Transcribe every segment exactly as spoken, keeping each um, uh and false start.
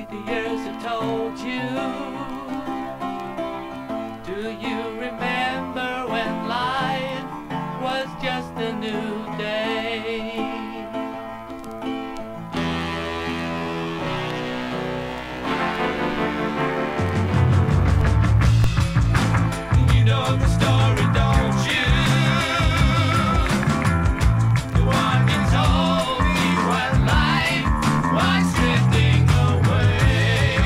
the years have told you. Do you remember when life was just a new day? You know the story, don't you? The one you told me when life was drifting away.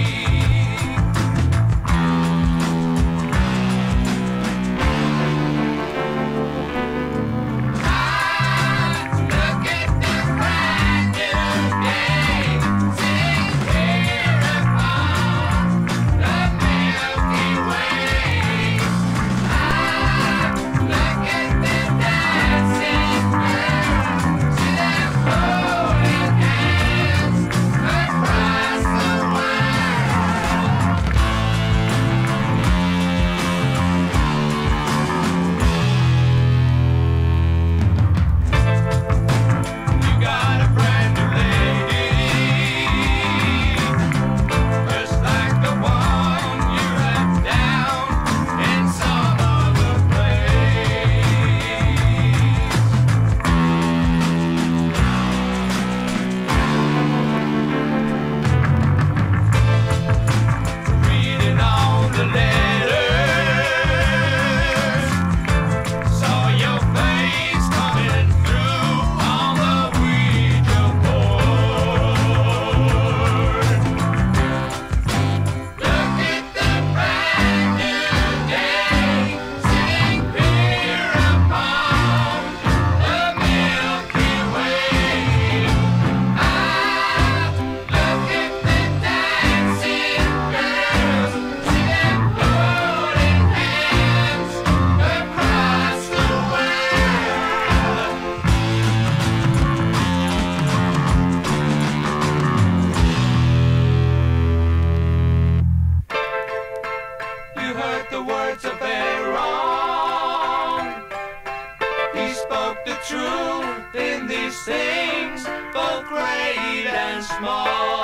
Ah, look at the brand new day, sitting here upon the Milky Way. Ah, look at the dancing girls, see them holding hands across the world. You got a brand new lady, just like the one you left down in some other place. Reading all the letters, saw your face coming through on the Ouija board. Look at the brand new day, sitting here upon the Milky Way. Ah, look at the dancing girls, see them holding hands across the world. You heard the words of Aaron. He spoke the truth in these things, both great and small.